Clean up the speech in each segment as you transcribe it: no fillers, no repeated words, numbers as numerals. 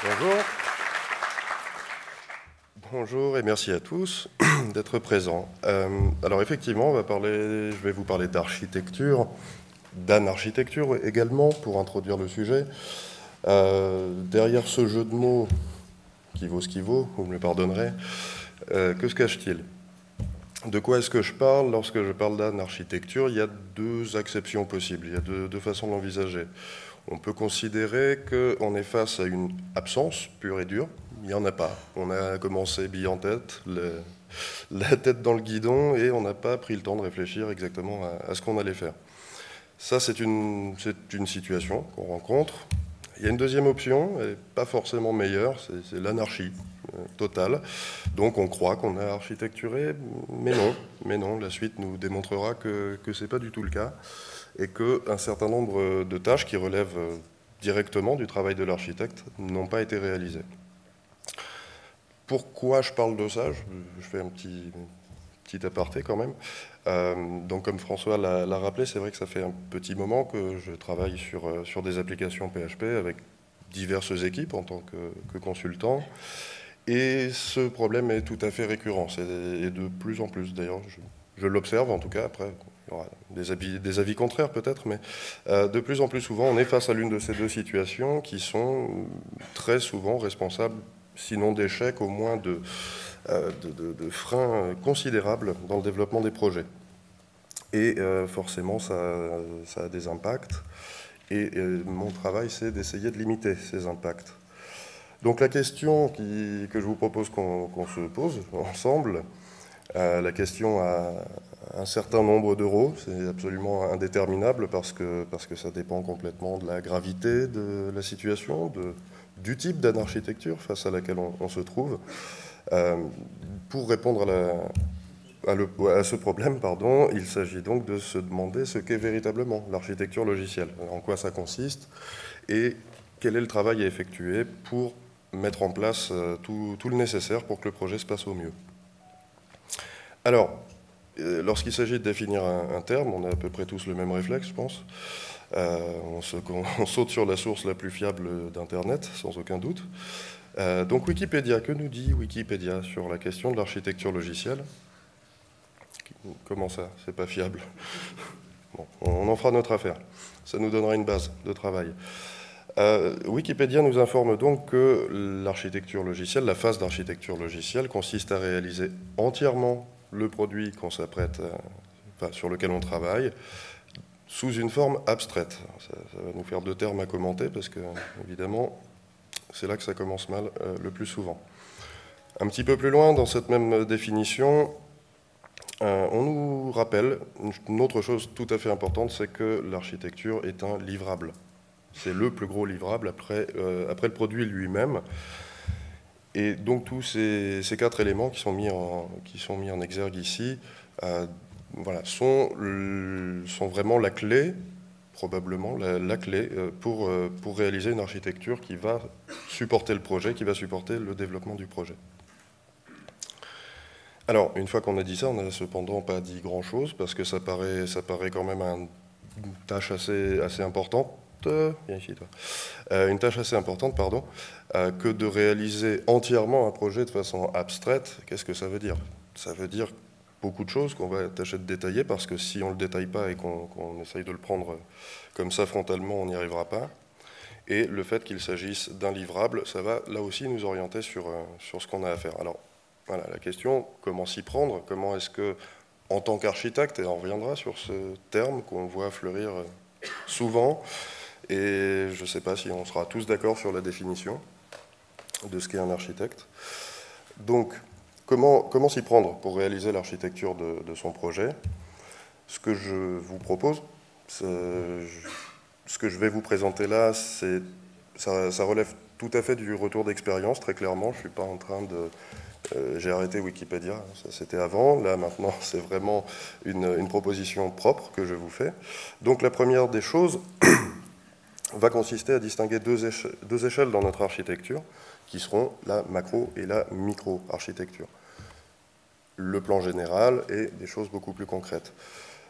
Bonjour. Bonjour et merci à tous d'être présents. Alors effectivement, je vais vous parler d'architecture, d'anarchitecture également pour introduire le sujet. Derrière ce jeu de mots qui vaut ce qu'il vaut, vous me le pardonnerez, que se cache-t-il? De quoi est-ce que je parle lorsque je parle d'anarchitecture? Il y a deux acceptions possibles, il y a deux façons de l'envisager. On peut considérer qu'on est face à une absence pure et dure. Il n'y en a pas. On a commencé bille en tête, la tête dans le guidon, et on n'a pas pris le temps de réfléchir exactement à ce qu'on allait faire. Ça, c'est une situation qu'on rencontre. Il y a une deuxième option, et pas forcément meilleure, c'est l'anarchie totale. Donc on croit qu'on a architecturé, mais non, la suite nous démontrera que ce n'est pas du tout le cas, et qu'un certain nombre de tâches qui relèvent directement du travail de l'architecte n'ont pas été réalisées. Pourquoi je parle de ça? Je fais un petit aparté quand même. Donc comme François l'a rappelé, c'est vrai que ça fait un petit moment que je travaille sur des applications PHP avec diverses équipes en tant que consultant. Et ce problème est tout à fait récurrent, et de plus en plus d'ailleurs, je l'observe en tout cas, après il y aura des avis contraires peut-être, mais de plus en plus souvent on est face à l'une de ces deux situations qui sont très souvent responsables, sinon d'échecs, au moins de freins considérables dans le développement des projets. Et forcément ça a des impacts, et mon travail c'est d'essayer de limiter ces impacts. Donc la question que je vous propose qu'on se pose ensemble, la question à un certain nombre d'euros, c'est absolument indéterminable parce que ça dépend complètement de la gravité de la situation, du type d'architecture face à laquelle on se trouve. Pour répondre à ce problème, il s'agit donc de se demander ce qu'est véritablement l'architecture logicielle, en quoi ça consiste et quel est le travail à effectuer pour mettre en place tout le nécessaire pour que le projet se passe au mieux. Alors, lorsqu'il s'agit de définir un terme, on a à peu près tous le même réflexe, je pense. On saute sur la source la plus fiable d'Internet, sans aucun doute. Donc Wikipédia, que nous dit Wikipédia sur la question de l'architecture logicielle? Comment ça, c'est pas fiable? Bon, on en fera notre affaire. Ça nous donnera une base de travail. Wikipédia nous informe donc que l'architecture logicielle, la phase d'architecture logicielle, consiste à réaliser entièrement le produit qu'on s'apprête, sur lequel on travaille, sous une forme abstraite. Ça va nous faire deux termes à commenter parce que, évidemment, c'est là que ça commence mal le plus souvent. Un petit peu plus loin, dans cette même définition, on nous rappelle une autre chose tout à fait importante, c'est que l'architecture est un livrable. C'est le plus gros livrable après le produit lui-même. Et donc tous ces quatre éléments qui sont mis en exergue ici voilà, sont vraiment la clé, probablement la clé pour réaliser une architecture qui va supporter le projet, qui va supporter le développement du projet. Alors, une fois qu'on a dit ça, on n'a cependant pas dit grand-chose, parce que ça paraît quand même une tâche assez importante. Viens ici, toi. Une tâche assez importante, que de réaliser entièrement un projet de façon abstraite. Qu'est-ce que ça veut dire? Ça veut dire beaucoup de choses qu'on va tâcher de détailler, parce que si on ne le détaille pas et qu'on essaye de le prendre comme ça frontalement, on n'y arrivera pas. Et le fait qu'il s'agisse d'un livrable, ça va là aussi nous orienter sur ce qu'on a à faire. Alors, voilà, la question, comment s'y prendre? Comment est-ce que, en tant qu'architecte, et on reviendra sur ce terme qu'on voit fleurir souvent, et je ne sais pas si on sera tous d'accord sur la définition de ce qu'est un architecte. Donc, comment s'y prendre pour réaliser l'architecture de son projet? Ce que je vous propose, ce que je vais vous présenter là, ça relève tout à fait du retour d'expérience, très clairement. Je ne suis pas en train de... j'ai arrêté Wikipédia, ça c'était avant. Là, maintenant, c'est vraiment une proposition propre que je vous fais. Donc, la première des choses va consister à distinguer deux échelles dans notre architecture, qui seront la macro et la micro-architecture. Le plan général et des choses beaucoup plus concrètes.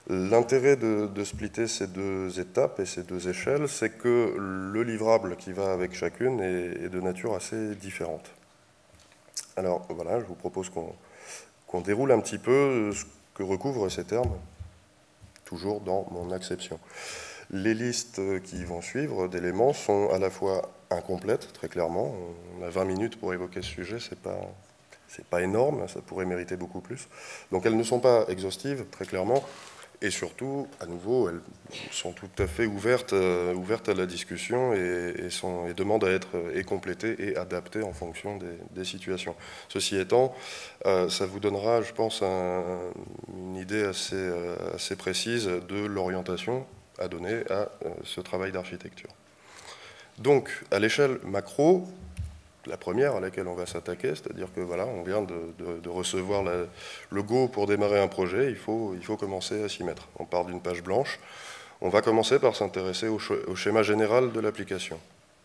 L'intérêt de splitter ces deux étapes et ces deux échelles, c'est que le livrable qui va avec chacune est de nature assez différente. Alors voilà, je vous propose qu'on déroule un petit peu ce que recouvrent ces termes, toujours dans mon acception. Les listes qui vont suivre d'éléments sont à la fois incomplètes, très clairement. On a 20 minutes pour évoquer ce sujet, c'est pas énorme, ça pourrait mériter beaucoup plus. Donc elles ne sont pas exhaustives, très clairement. Et surtout, à nouveau, elles sont tout à fait ouvertes à la discussion et demandent à être complétées et adaptées en fonction des situations. Ceci étant, ça vous donnera, je pense, une idée assez précise de l'orientation à donner à ce travail d'architecture. Donc, à l'échelle macro, la première à laquelle on va s'attaquer, c'est-à-dire que voilà, on vient de recevoir le go pour démarrer un projet, il faut commencer à s'y mettre. On part d'une page blanche, on va commencer par s'intéresser au schéma général de l'application.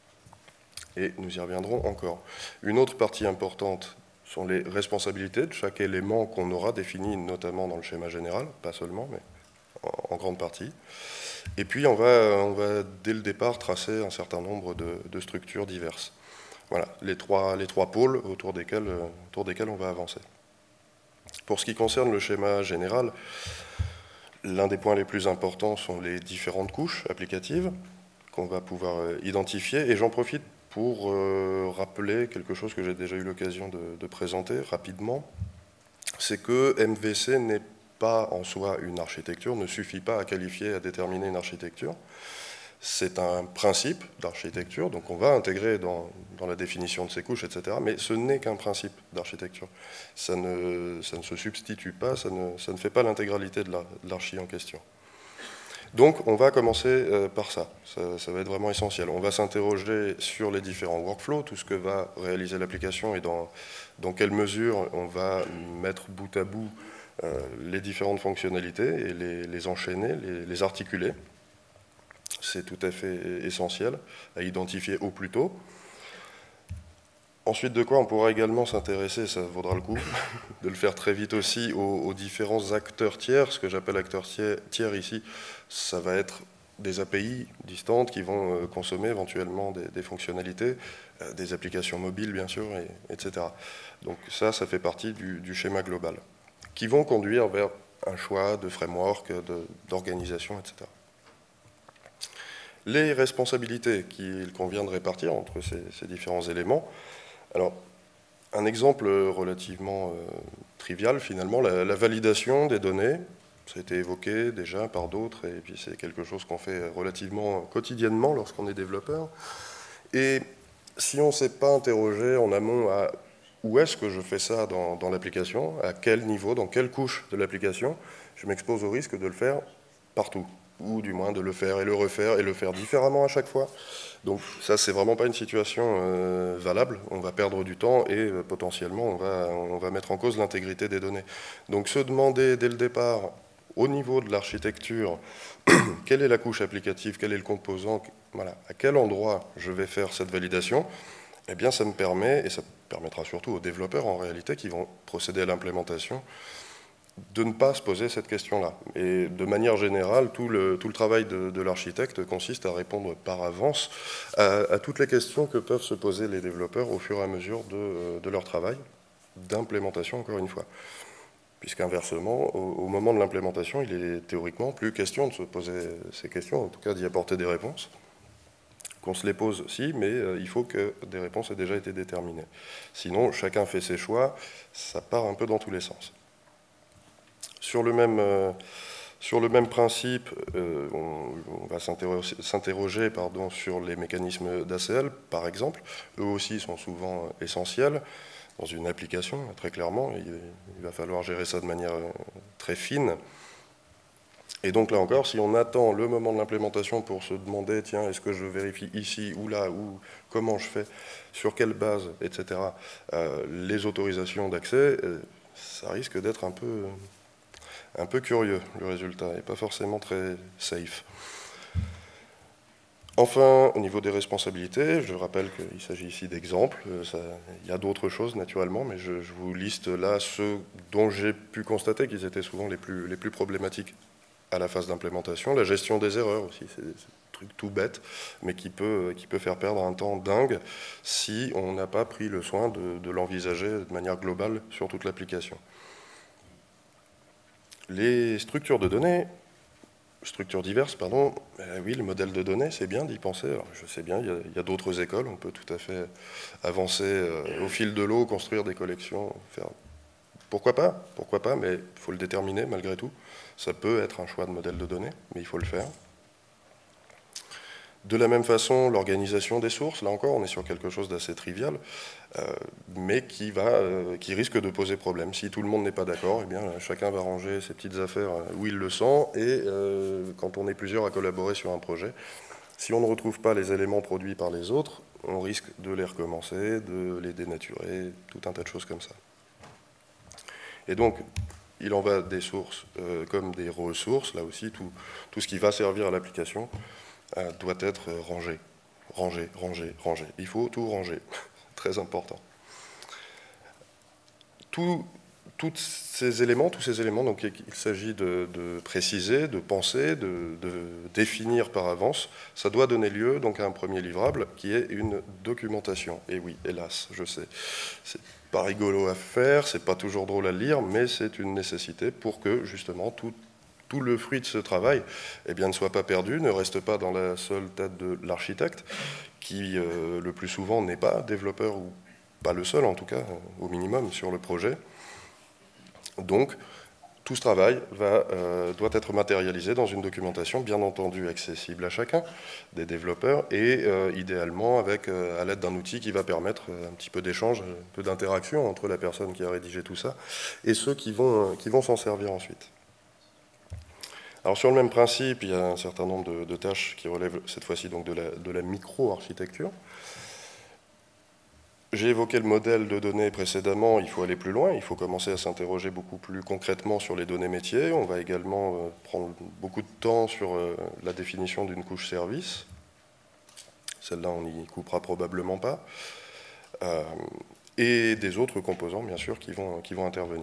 Et nous y reviendrons encore. Une autre partie importante sont les responsabilités de chaque élément qu'on aura défini, notamment dans le schéma général, pas seulement, mais en grande partie. Et puis on va dès le départ tracer un certain nombre de structures diverses. Voilà, les trois pôles autour desquels on va avancer. Pour ce qui concerne le schéma général, l'un des points les plus importants sont les différentes couches applicatives qu'on va pouvoir identifier. Et j'en profite pour rappeler quelque chose que j'ai déjà eu l'occasion de présenter rapidement. C'est que MVC n'est pas en soi une architecture, ne suffit pas à qualifier, à déterminer une architecture. C'est un principe d'architecture, donc on va intégrer dans la définition de ces couches, etc. Mais ce n'est qu'un principe d'architecture. Ça ne se substitue pas, ça ne fait pas l'intégralité de l'archi en question. Donc on va commencer par ça. Ça va être vraiment essentiel. On va s'interroger sur les différents workflows, tout ce que va réaliser l'application et dans quelle mesure on va mettre bout à bout les différentes fonctionnalités et les enchaîner, les articuler. C'est tout à fait essentiel à identifier au plus tôt. Ensuite de quoi on pourra également s'intéresser, ça vaudra le coup, de le faire très vite aussi, aux différents acteurs tiers. Ce que j'appelle acteurs tiers ici, ça va être des API distantes qui vont consommer éventuellement des fonctionnalités, des applications mobiles bien sûr, etc. Donc ça fait partie du schéma global, qui vont conduire vers un choix de framework, d'organisation, etc. Les responsabilités qu'il convient de répartir entre ces différents éléments. Alors, un exemple relativement trivial, finalement, la validation des données, ça a été évoqué déjà par d'autres, et puis c'est quelque chose qu'on fait relativement quotidiennement lorsqu'on est développeur. Et si on ne s'est pas interrogé en amont à où est-ce que je fais ça dans l'application, à quel niveau, dans quelle couche de l'application, je m'expose au risque de le faire partout, ou du moins de le faire et le refaire et le faire différemment à chaque fois. Donc ça, c'est vraiment pas une situation valable. On va perdre du temps et potentiellement, on va mettre en cause l'intégrité des données. Donc se demander dès le départ, au niveau de l'architecture, quelle est la couche applicative, quel est le composant, voilà, à quel endroit je vais faire cette validation, eh bien ça me permet, et ça permettra surtout aux développeurs en réalité qui vont procéder à l'implémentation, de ne pas se poser cette question-là. Et de manière générale, tout le travail de l'architecte consiste à répondre par avance à toutes les questions que peuvent se poser les développeurs au fur et à mesure de leur travail, d'implémentation encore une fois. Puisqu'inversement, au moment de l'implémentation, il est théoriquement plus question de se poser ces questions, en tout cas d'y apporter des réponses. Qu'on se les pose, si, mais il faut que des réponses aient déjà été déterminées. Sinon, chacun fait ses choix, ça part un peu dans tous les sens. Sur le même principe, on va s'interroger sur les mécanismes d'ACL, par exemple. Eux aussi sont souvent essentiels dans une application, très clairement. Il va falloir gérer ça de manière très fine. Et donc là encore, si on attend le moment de l'implémentation pour se demander, tiens, est-ce que je vérifie ici ou là, ou comment je fais, sur quelle base, etc., les autorisations d'accès, ça risque d'être un peu curieux, le résultat, et pas forcément très safe. Enfin, au niveau des responsabilités, je rappelle qu'il s'agit ici d'exemples. Il y a d'autres choses, naturellement, mais je vous liste là ceux dont j'ai pu constater qu'ils étaient souvent les plus problématiques à la phase d'implémentation. La gestion des erreurs aussi, c'est un truc tout bête, mais qui peut faire perdre un temps dingue si on n'a pas pris le soin de l'envisager de manière globale sur toute l'application. Les structures de données, structures diverses, pardon, oui, le modèle de données, c'est bien d'y penser. Alors, je sais bien, il y a d'autres écoles, on peut tout à fait avancer au fil de l'eau, construire des collections, faire... Pourquoi pas, mais il faut le déterminer malgré tout. Ça peut être un choix de modèle de données, mais il faut le faire. De la même façon, l'organisation des sources, là encore, on est sur quelque chose d'assez trivial, mais qui risque de poser problème. Si tout le monde n'est pas d'accord, eh bien, chacun va ranger ses petites affaires où il le sent, et quand on est plusieurs à collaborer sur un projet, si on ne retrouve pas les éléments produits par les autres, on risque de les recommencer, de les dénaturer, tout un tas de choses comme ça. Et donc, il en va des sources comme des ressources, là aussi, tout ce qui va servir à l'application doit être rangé. Rangé. Il faut tout ranger, très important. Tous ces éléments, donc, il s'agit de préciser, de penser, de définir par avance. Ça doit donner lieu donc, à un premier livrable qui est une documentation. Et oui, hélas, je sais, c'est pas rigolo à faire, c'est pas toujours drôle à lire, mais c'est une nécessité pour que justement tout le fruit de ce travail eh bien, ne soit pas perdu, ne reste pas dans la seule tête de l'architecte, qui le plus souvent n'est pas développeur, ou pas le seul en tout cas, au minimum, sur le projet. Donc, tout ce travail doit être matérialisé dans une documentation, bien entendu accessible à chacun des développeurs, et idéalement à l'aide d'un outil qui va permettre un petit peu d'échange, un peu d'interaction entre la personne qui a rédigé tout ça et ceux qui vont s'en servir ensuite. Alors sur le même principe, il y a un certain nombre de tâches qui relèvent cette fois-ci donc de la micro-architecture. J'ai évoqué le modèle de données précédemment, il faut aller plus loin, il faut commencer à s'interroger beaucoup plus concrètement sur les données métiers. On va également prendre beaucoup de temps sur la définition d'une couche service. Celle-là, on n'y coupera probablement pas. Et des autres composants, bien sûr, qui vont intervenir.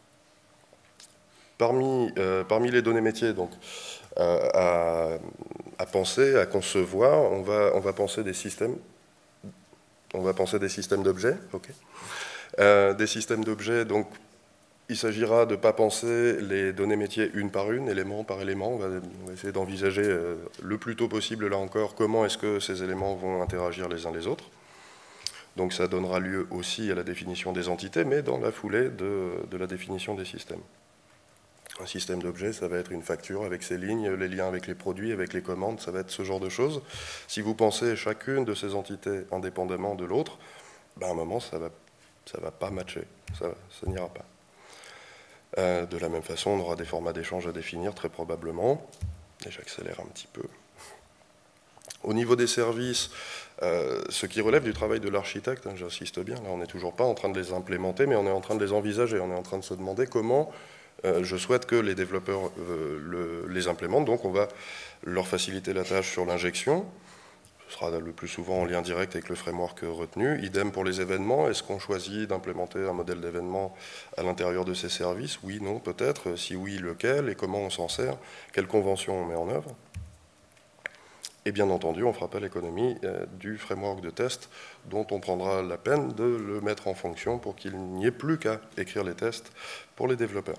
Parmi les données métiers, donc, à penser, à concevoir, on va penser des systèmes. On va penser des systèmes d'objets. Okay. Des systèmes d'objets, donc il s'agira de ne pas penser les données métiers une par une, élément par élément. On va essayer d'envisager le plus tôt possible, là encore, comment est-ce que ces éléments vont interagir les uns les autres. Donc ça donnera lieu aussi à la définition des entités, mais dans la foulée de la définition des systèmes. Un système d'objets, ça va être une facture avec ses lignes, les liens avec les produits, avec les commandes, ça va être ce genre de choses. Si vous pensez chacune de ces entités indépendamment de l'autre, ben à un moment, ça va pas matcher, ça n'ira pas. De la même façon, on aura des formats d'échange à définir, très probablement. Et j'accélère un petit peu. Au niveau des services, ce qui relève du travail de l'architecte, hein, j'insiste bien, là on n'est toujours pas en train de les implémenter, mais on est en train de les envisager, on est en train de se demander comment je souhaite que les développeurs les implémentent, donc on va leur faciliter la tâche sur l'injection. Ce sera le plus souvent en lien direct avec le framework retenu. Idem pour les événements. Est-ce qu'on choisit d'implémenter un modèle d'événement à l'intérieur de ces services? Oui, non, peut-être. Si oui, lequel et comment on s'en sert? Quelles conventions on met en œuvre? Et bien entendu, on ne fera pas l'économie du framework de test dont on prendra la peine de le mettre en fonction pour qu'il n'y ait plus qu'à écrire les tests pour les développeurs.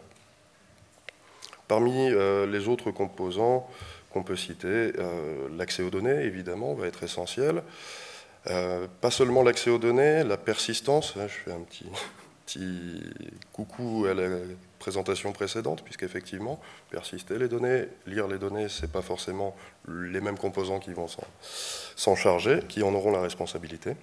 Parmi les autres composants qu'on peut citer, l'accès aux données, évidemment, va être essentiel. Pas seulement l'accès aux données, la persistance. Là, je fais un petit coucou à la présentation précédente, puisqu'effectivement, persister les données, lire les données, ce n'est pas forcément les mêmes composants qui vont s'en charger, qui en auront la responsabilité.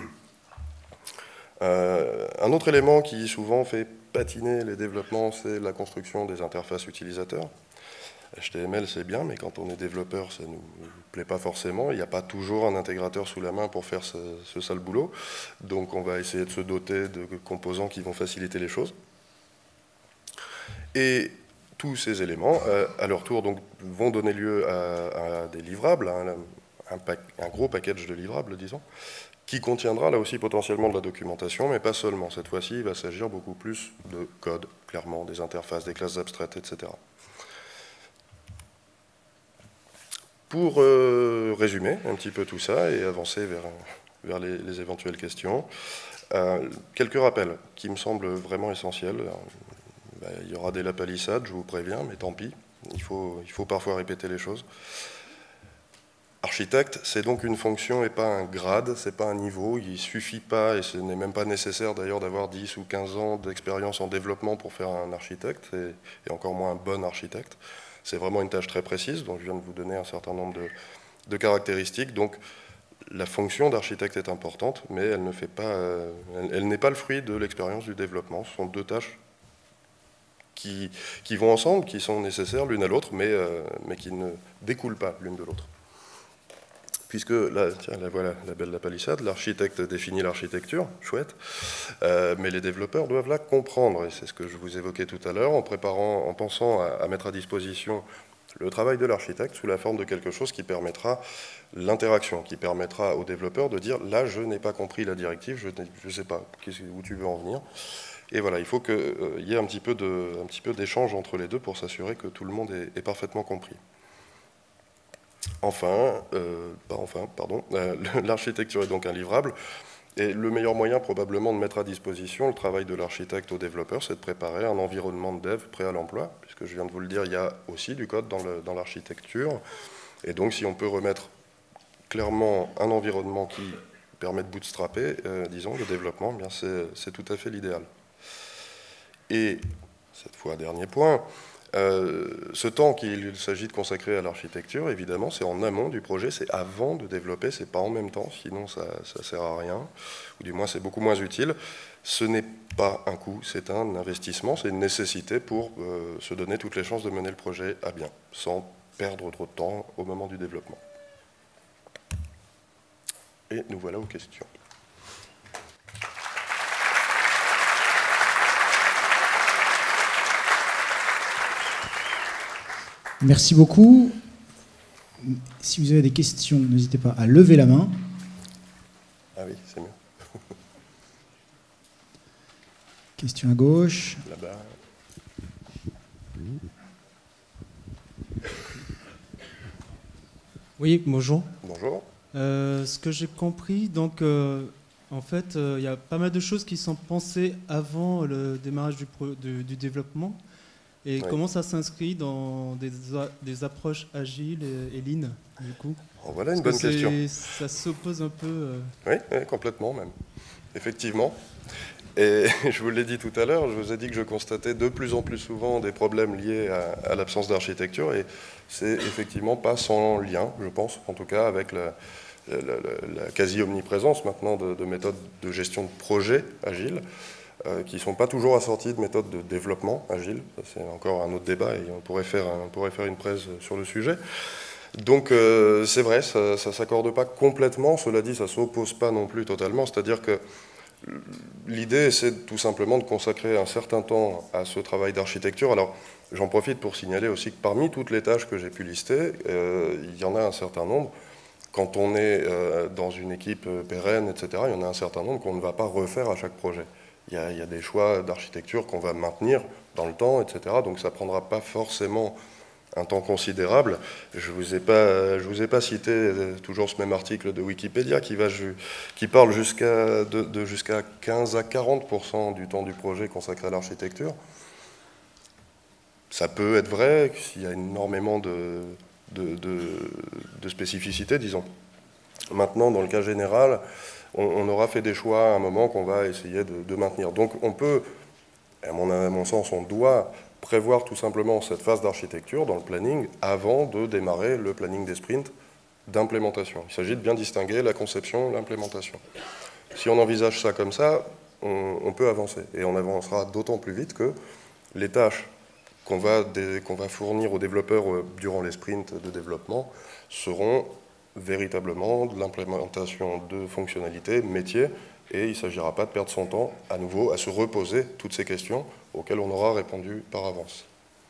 Un autre élément qui souvent fait patiner les développements, c'est la construction des interfaces utilisateurs. HTML, c'est bien, mais quand on est développeur, ça ne nous plaît pas forcément. Il n'y a pas toujours un intégrateur sous la main pour faire ce sale boulot. Donc on va essayer de se doter de composants qui vont faciliter les choses. Et tous ces éléments, à leur tour, donc, vont donner lieu à des livrables, un gros package de livrables, disons, qui contiendra là aussi potentiellement de la documentation, mais pas seulement. Cette fois-ci, il va s'agir beaucoup plus de code, clairement, des interfaces, des classes abstraites, etc. Pour résumer un petit peu tout ça et avancer vers les éventuelles questions, quelques rappels qui me semblent vraiment essentiels. Il y aura des lapalissades, je vous préviens, mais tant pis, il faut parfois répéter les choses. Architecte, c'est donc une fonction et pas un grade, c'est pas un niveau, il ne suffit pas, et ce n'est même pas nécessaire d'ailleurs d'avoir 10 ou 15 ans d'expérience en développement pour faire un architecte, et encore moins un bon architecte. C'est vraiment une tâche très précise, donc je viens de vous donner un certain nombre de caractéristiques. Donc la fonction d'architecte est importante, mais elle ne fait pas, elle n'est pas le fruit de l'expérience du développement. Ce sont deux tâches qui vont ensemble, qui sont nécessaires l'une à l'autre, mais qui ne découlent pas l'une de l'autre. Puisque, là, tiens, là, voilà la belle la palissade, l'architecte définit l'architecture, chouette, mais les développeurs doivent la comprendre, et c'est ce que je vous évoquais tout à l'heure, en pensant à mettre à disposition le travail de l'architecte sous la forme de quelque chose qui permettra l'interaction, qui permettra aux développeurs de dire, là, je n'ai pas compris la directive, je ne sais pas où tu veux en venir. Et voilà, il faut qu'il y ait un petit peu d'échange entre les deux pour s'assurer que tout le monde est parfaitement compris. L'architecture est donc un livrable, et le meilleur moyen probablement de mettre à disposition le travail de l'architecte au développeur, c'est de préparer un environnement de dev prêt à l'emploi, puisque je viens de vous le dire, il y a aussi du code dans l'architecture, et donc si on peut remettre clairement un environnement qui permet de bootstrapper, disons, le développement, eh bien c'est tout à fait l'idéal. Et, cette fois, dernier point, ce temps qu'il s'agit de consacrer à l'architecture, évidemment, c'est en amont du projet, c'est avant de développer, c'est pas en même temps, sinon ça sert à rien, ou du moins c'est beaucoup moins utile. Ce n'est pas un coût, c'est un investissement, c'est une nécessité pour se donner toutes les chances de mener le projet à bien, sans perdre trop de temps au moment du développement. Et nous voilà aux questions. Merci beaucoup. Si vous avez des questions, n'hésitez pas à lever la main. Ah oui, c'est mieux. Question à gauche. Là-bas. Oui, bonjour. Bonjour. Ce que j'ai compris, donc, en fait, il y a pas mal de choses qui sont pensées avant le démarrage du développement. Et oui. Comment ça s'inscrit dans des approches agiles et lean, du coup? Voilà une bonne question. Ça s'oppose un peu... Oui, complètement même. Effectivement. Et je vous l'ai dit tout à l'heure, je vous ai dit que je constatais de plus en plus souvent des problèmes liés à l'absence d'architecture, et c'est effectivement pas sans lien, je pense, en tout cas avec la quasi-omniprésence maintenant de méthodes de gestion de projet agile, qui ne sont pas toujours assorties de méthodes de développement agile. C'est encore un autre débat, et on pourrait faire une presse sur le sujet. Donc c'est vrai, ça ne s'accorde pas complètement, cela dit, ça ne s'oppose pas non plus totalement, c'est-à-dire que l'idée, c'est tout simplement de consacrer un certain temps à ce travail d'architecture. Alors, j'en profite pour signaler aussi que parmi toutes les tâches que j'ai pu lister, il y en a un certain nombre. Quand on est dans une équipe pérenne, etc., il y en a un certain nombre qu'on ne va pas refaire à chaque projet. Il y a des choix d'architecture qu'on va maintenir dans le temps, etc., donc ça ne prendra pas forcément un temps considérable. Je vous ai pas cité toujours ce même article de Wikipédia qui parle jusqu'à 15 à 40% du temps du projet consacré à l'architecture. Ça peut être vrai s'il y a énormément de spécificités, disons. Maintenant, dans le cas général, on aura fait des choix à un moment qu'on va essayer de maintenir. Donc on peut, à mon sens, on doit prévoir tout simplement cette phase d'architecture dans le planning avant de démarrer le planning des sprints d'implémentation. Il s'agit de bien distinguer la conception et l'implémentation. Si on envisage ça comme ça, on peut avancer. Et on avancera d'autant plus vite que les tâches qu'on va fournir aux développeurs durant les sprints de développement seront véritablement de l'implémentation de fonctionnalités, métiers, et il ne s'agira pas de perdre son temps à nouveau à se reposer toutes ces questions auxquelles on aura répondu par avance.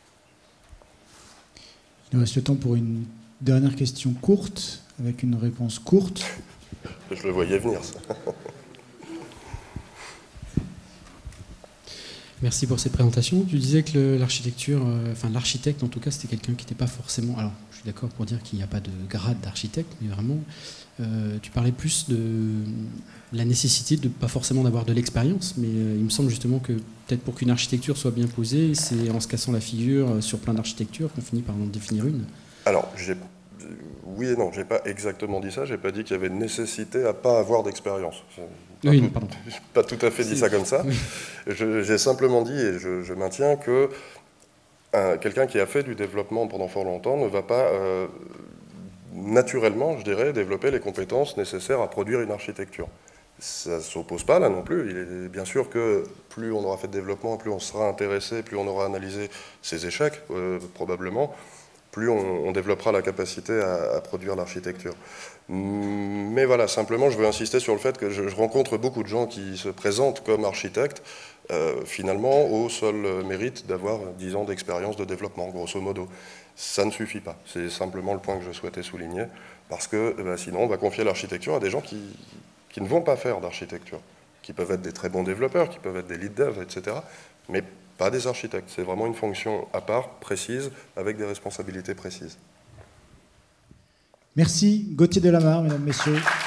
Il nous reste le temps pour une dernière question courte, avec une réponse courte. Je le voyais venir, ça. Merci pour cette présentation. Tu disais que l'architecture, enfin l'architecte en tout cas, c'était quelqu'un qui n'était pas forcément... Alors, je suis d'accord pour dire qu'il n'y a pas de grade d'architecte, mais vraiment, tu parlais plus de la nécessité de pas forcément d'avoir de l'expérience, mais il me semble justement que peut-être pour qu'une architecture soit bien posée, c'est en se cassant la figure sur plein d'architectures qu'on finit par en définir une. Alors, oui et non, j'ai pas exactement dit ça, j'ai pas dit qu'il y avait une nécessité à pas avoir d'expérience. Oui, non, pardon. Je n'ai pas tout à fait dit ça comme ça. Oui. J'ai simplement dit, et je maintiens, que quelqu'un qui a fait du développement pendant fort longtemps ne va pas naturellement, je dirais, développer les compétences nécessaires à produire une architecture. Ça ne s'oppose pas là non plus. Il est bien sûr que plus on aura fait de développement, plus on sera intéressé, plus on aura analysé ses échecs, probablement, plus on développera la capacité à produire l'architecture. Mais voilà, simplement, je veux insister sur le fait que je rencontre beaucoup de gens qui se présentent comme architectes, finalement, au seul mérite d'avoir 10 ans d'expérience de développement, grosso modo. Ça ne suffit pas. C'est simplement le point que je souhaitais souligner, parce que sinon, on va confier l'architecture à des gens qui ne vont pas faire d'architecture, qui peuvent être des très bons développeurs, qui peuvent être des lead devs, etc., mais pas des architectes. C'est vraiment une fonction à part, précise, avec des responsabilités précises. Merci, Gauthier Delamarre, mesdames, messieurs.